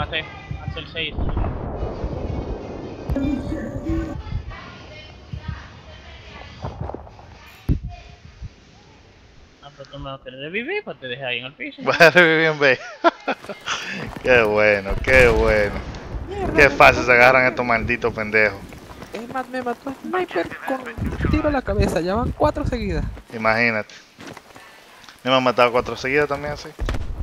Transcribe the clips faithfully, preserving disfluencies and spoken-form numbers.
maté. Hace el seis. Ah, pero tú me lo quieres revivir, pues te dejé ahí en el piso. Voy a revivir en B. Qué bueno, qué bueno. Mierda, Qué me fácil mató. se agarran estos malditos pendejos. Es más, me mató Sniper con tiro a la cabeza. Ya van cuatro seguidas. Imagínate. Me han matado cuatro seguidas también así.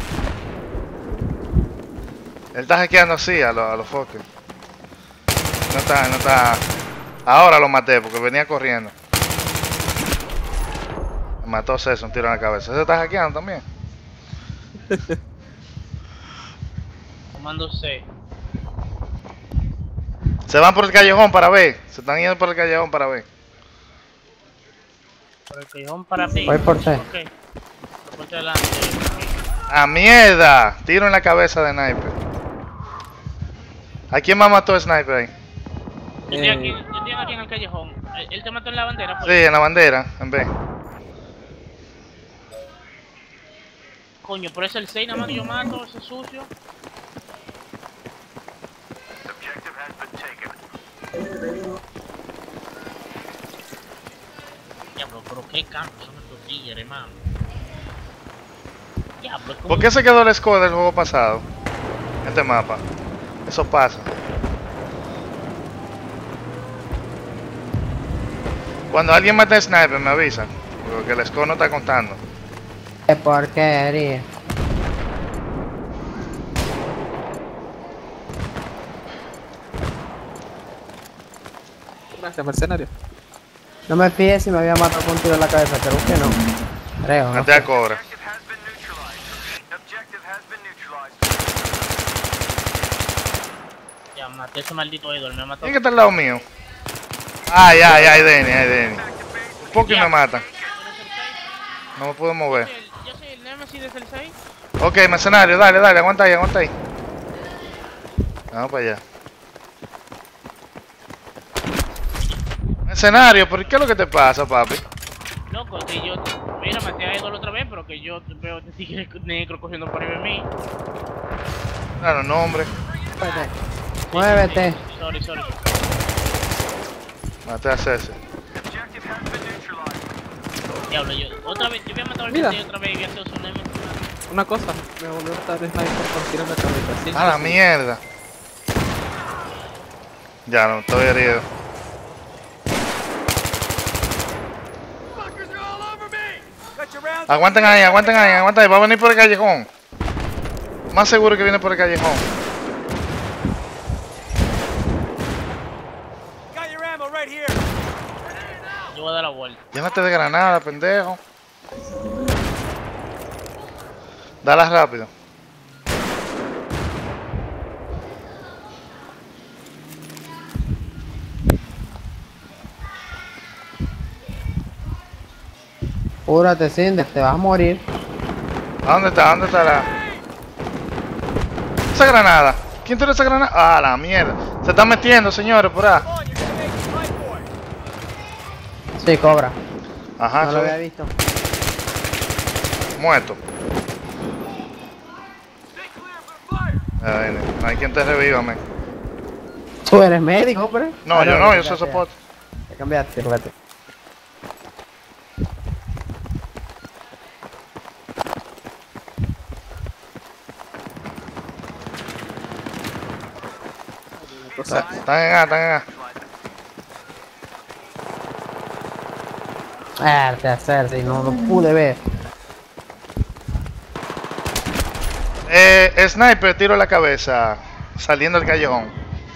Él está hackeando así a los a los foques. No está, no está. Ahora lo maté porque venía corriendo. Me mató César, un tiro en la cabeza. ¿Ese está hackeando también? Comando C. Se van por el callejón para ver. Se están yendo por el callejón para ver. Por el callejón para mí. Voy por C. Ok. Por delante. ¡Ah, mierda! Tiro en la cabeza de Sniper. ¿A quién más mató Sniper ahí? Yo estoy aquí, yo estoy aquí en el callejón. Él, él te mató en la bandera, Sí, pues. en la bandera, en B. Coño, por eso el seis nada más que yo mato, ese sucio. Diablo, pero qué campos son estos tigres, hermano. Diablo, es como... ¿Por qué se quedó el score del juego pasado? Este mapa. Eso pasa. Cuando alguien mata a Sniper me avisa. Porque el score no está contando. Qué porquería. Gracias, mercenario. No me fijé si me había matado con un tiro en la cabeza, creo que no. Creo, no Maté a sé. Cobra. Ya maté a ese maldito ídolo, me ha matado. ¿Quién que está al lado mío? Ay, ay, ay, Denny, ay, Denny. Un poco y me mata. No me puedo mover. Yo soy el, yo soy el Nemesis desde el seis. Ok, mercenario, dale, dale, aguanta ahí, aguanta ahí. Vamos para allá. Mercenario, ¿por qué es lo que te pasa, papi? Loco, que yo... Mira, maté a ídolo otra vez, pero que yo veo a este tigre negro cogiendo por ahí de mí. Claro, no, hombre. Muévete. Muévete. Sorry, sorry. Maté a César. Diablo, yo... Otra vez, yo voy a matar al Mira. y otra vez y voy a hacer su Nemesis. Una cosa, me volvió a estar Sniper con tiro en la cabeza. Sí, A la sí. mierda. Ya no, estoy herido. Aguanten ahí, aguanten ahí, aguanten ahí. Va a venir por el callejón. Más seguro que viene por el callejón. Yo voy a dar la vuelta. Llénate de granada, pendejo. Dala rápido. Apúrate, Cinder, te vas a morir. ¿A dónde está? ¿Dónde está la...? Esa granada. ¿Quién tiró esa granada? Ah, la mierda. Se están metiendo, señores, por ahí. Sí, cobra. Ajá, No lo sí. había visto. Muerto. Ay, no hay quien te reviva, men. Tú eres médico, hombre. No, Ah, yo no, yo ya, soy ya. soporte. Te cambiaste, fíjate. Está- Están en A, están en A. Ah, te hacer, si no lo pude ver. Eh, Sniper, tiro en la cabeza. Saliendo del callejón.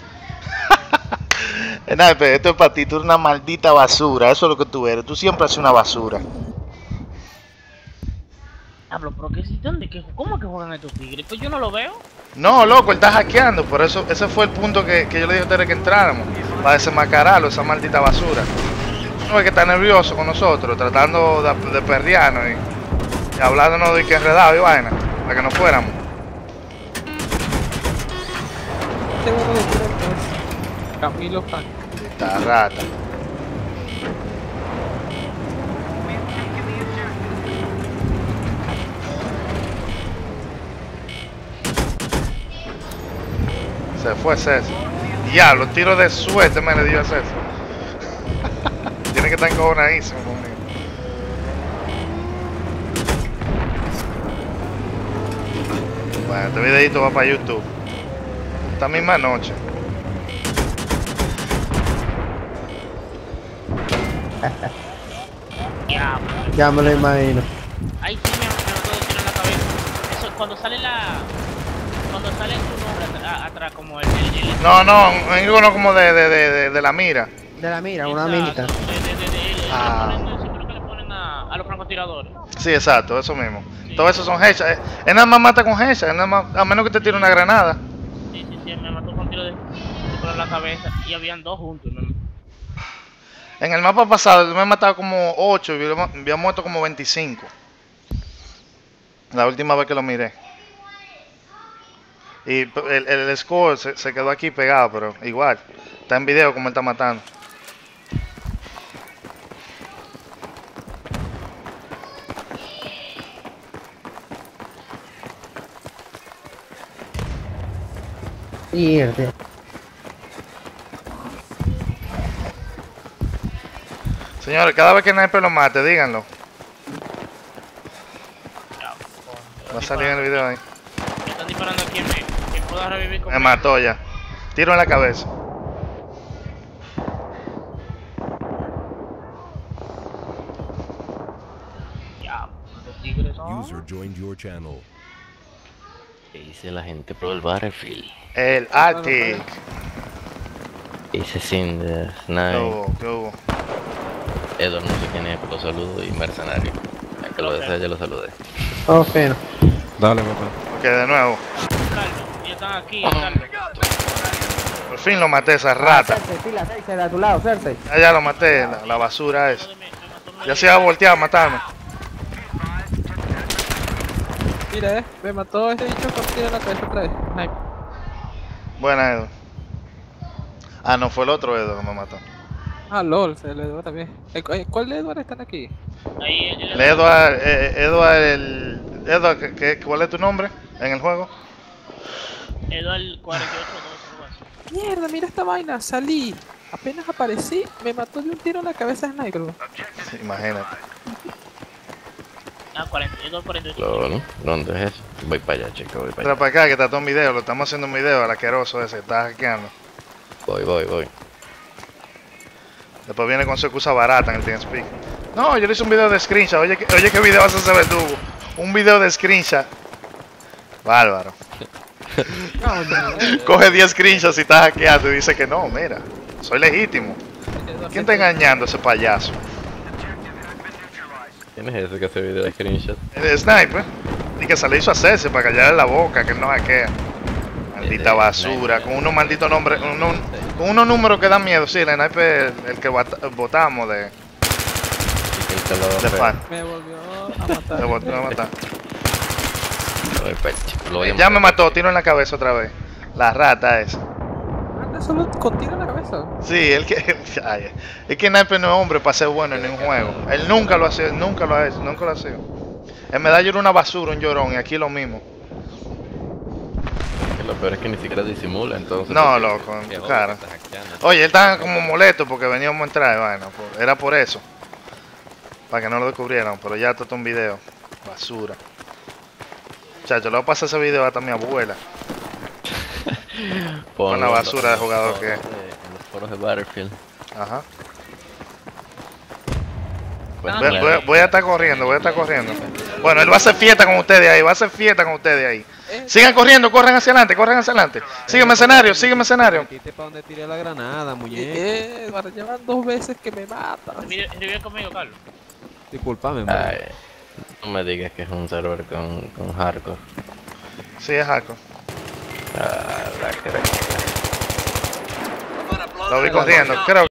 Sniper, esto es para ti. Tú eres una maldita basura. Eso es lo que tú eres. Tú siempre haces una basura. Diablo, pero ¿qué es? ¿Dónde? ¿Qué, ¿Cómo que juegan estos tigres? Pues yo no lo veo. No, loco, él está hackeando. Por eso, ese fue el punto que, que yo le dije a ustedes que entráramos. Para desenmascararlo, esa maldita basura. No es que está nervioso con nosotros, tratando de, de perrearnos y, y hablándonos de que enredado y vaina. Para que nos fuéramos. Este bueno de tiro es Camilo Frank. Esta rata. Se fue César. Diablo, tiro de suerte me le dio a César. Tiene que estar encojonadísimo conmigo. Bueno, este videito va para YouTube. Esta misma noche. Ya, Ya me lo imagino. ahí sí me, me mató dos tiros en la cabeza. Eso, cuando sale la... Cuando sale tu nombre atrás, atrás como el... el, el No, no, un icono como de, de, de, de, de la mira. De la mira, una exacto, minita. de, de, de, de, el- Ah. le ponen el símbolo que le ponen a, a los francotiradores. Sí, exacto, eso mismo. Sí. Todo eso son hechas. Él nada más mata con hechas, él nada más, a menos que te tire una granada. Sí, sí, sí, me mató con tiro de, de por la cabeza y habían dos juntos. ¿No? En el mapa pasado me he matado como ocho y había- había muerto como veinticinco. La última vez que lo miré. Y p- el, el score se, se quedó aquí pegado, pero igual. Está en video como él está matando. Mierda. Señores, cada vez que Sniper lo mate, díganlo. Ya, Va a salir en el video ahí. me están disparando aquí en medio. Que pueda revivir con Me mató ya. Tiro en la cabeza. Ya, los tigres. ¿no? User joined your channel. ¿Qué dice la gente pro el Battlefield? El Arctic. ¿Qué dice Cinder, ¿Qué Snipe? hubo? ¿Qué hubo? Edward no sé quién es, pero lo saludo y Mercenario. Ya que lo Ok. desea, ya lo saludé. Oh, fino. Dale, papá. Ok, de nuevo. Carlos, ya están aquí, Carlos. Por fin lo maté, esa rata. Cersei, pila, Cersei, de a tu lado, Cersei. Ya, ya lo maté, la, la basura esa. Me- me mató uno Ya de se iba a voltear a matarme. Mira, eh, me mató ese bicho con tiro en la cabeza otra vez. Sniper. Buena, Edo. Ah, no, fue el otro Edo que me mató. Ah, LOL, se le dio también. Eh, cu- eh, ¿Cuál de Edward están aquí? ahí, el, El Edward, eh, Edward, el... Edward, ¿qué- qué- ¿cuál es tu nombre en el juego? Eduardo cuarenta y ocho doce, algo así. Mierda, mira esta vaina, salí. Apenas aparecí, me mató de un tiro en la cabeza Sniper. Sí, imagínate. Ah, cuarenta, Eduardo cuarenta y ocho. Lo, ¿no? ¿Dónde es eso? Voy para allá, chico, voy para Entra allá. para acá que está todo un video, lo estamos haciendo un video, el asqueroso ese, está hackeando. Voy, voy, voy. Después viene con su excusa barata en el TeamSpeak. No, yo le hice un video de screenshot, oye, que- oye qué video vas a hacer verdugo. Un video de screenshot. Bárbaro. Coge diez screenshots y está hackeando y dice que no, mira, soy legítimo. ¿Quién está engañando a ese payaso? ¿Quién es ese que hace video de screenshot? El sniper. Y que se le hizo hacerse para callarle la boca, que él no hackea. Maldita El basura, sniper. con unos malditos nombres, uno- con unos números que dan miedo. Sí, el sniper, el, el que vota- votamos de, ¿Y quién te lo va a de hacer? fan. Me volvió a matar. De vot- de matar. Voy para allá, chico, lo voy a Ya me matar. mató, tiro en la cabeza otra vez. La rata esa. Anda solo con tiro en la cabeza. Sí, el que. Ay, es que sniper no es hombre para ser bueno en ningún juego. Él nunca lo hace, nunca lo ha hecho, nunca lo ha sido. En medallo era una basura, un llorón, y aquí lo mismo. Que lo peor es que ni siquiera disimula, entonces. No, porque- loco, que joder, cara. que estás hackeando. Oye, él estaba como molesto porque veníamos a entrar, bueno, por- era por eso. Para que no lo descubrieran, pero ya todo un video. Basura. Chacho, le voy a pasar ese video hasta a mi abuela. Ponlo una en basura de los jugador foros que es. de- En los foros de Battlefield. Ajá. Pues, Ah, Voy, claro. voy- voy a estar corriendo, voy a estar corriendo. Bueno, él va a hacer fiesta con ustedes ahí, va a hacer fiesta con ustedes ahí. Sigan corriendo, corren hacia adelante, corren hacia adelante. Sígueme escenario, sígueme escenario. Quité para donde tiré la granada, muñeco. Eh, Edward, llevan dos veces que me mata. Revive revive conmigo, Carlos. Disculpame, man. Ay, no me digas que es un server con, con hardcore. Sí, es Jaco. Ah, la creo. Lo vi corriendo, creo.